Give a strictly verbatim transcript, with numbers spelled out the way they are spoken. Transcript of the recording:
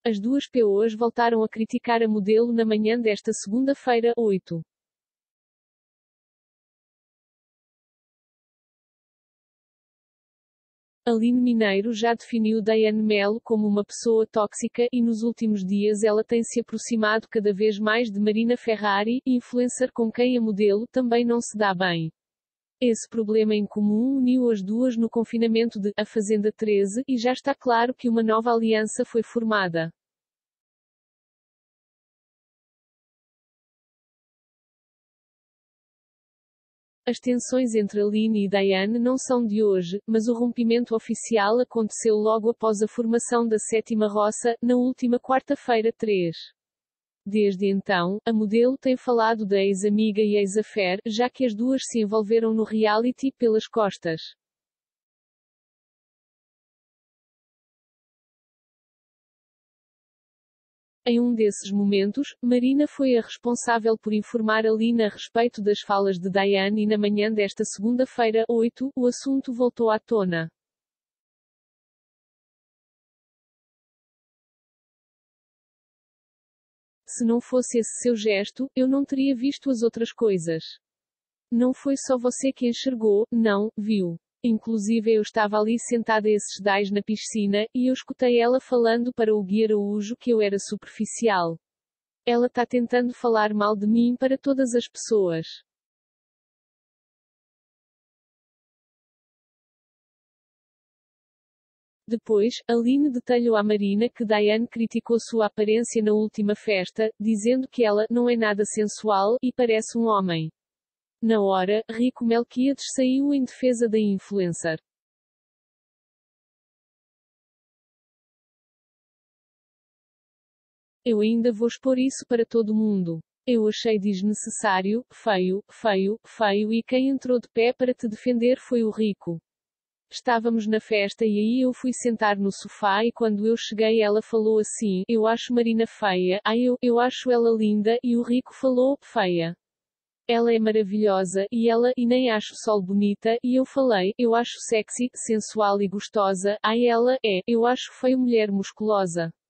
As duas P O As voltaram a criticar a modelo na manhã desta segunda-feira, oito. Aline Mineiro já definiu Daiane Melo como uma pessoa tóxica, e nos últimos dias ela tem se aproximado cada vez mais de Marina Ferrari, influencer com quem a modelo também não se dá bem. Esse problema em comum uniu as duas no confinamento de A Fazenda treze, e já está claro que uma nova aliança foi formada. As tensões entre Aline e Daiane não são de hoje, mas o rompimento oficial aconteceu logo após a formação da sétima roça, na última quarta-feira, três. Desde então, a modelo tem falado da ex-amiga e ex-affair, já que as duas se envolveram no reality pelas costas. Em um desses momentos, Marina foi a responsável por informar Aline a respeito das falas de Daiane e na manhã desta segunda-feira, oito, o assunto voltou à tona. Se não fosse esse seu gesto, eu não teria visto as outras coisas. Não foi só você que enxergou, não, viu. Inclusive eu estava ali sentada esses dez na piscina, e eu escutei ela falando para o Gui Araújo que eu era superficial. Ela tá tentando falar mal de mim para todas as pessoas. Depois, Aline detalhou à Marina que Daiane criticou sua aparência na última festa, dizendo que ela não é nada sensual e parece um homem. Na hora, Rico Melquiades saiu em defesa da influencer. Eu ainda vou expor isso para todo mundo. Eu achei desnecessário, feio, feio, feio e quem entrou de pé para te defender foi o Rico. Estávamos na festa e aí eu fui sentar no sofá e quando eu cheguei ela falou assim, eu acho Marina feia, ah eu, eu acho ela linda, e o Rico falou, feia. Ela é maravilhosa, e ela, e nem acho Sol bonita, e eu falei, eu acho sexy, sensual e gostosa, ai ela, é, eu acho feio mulher musculosa.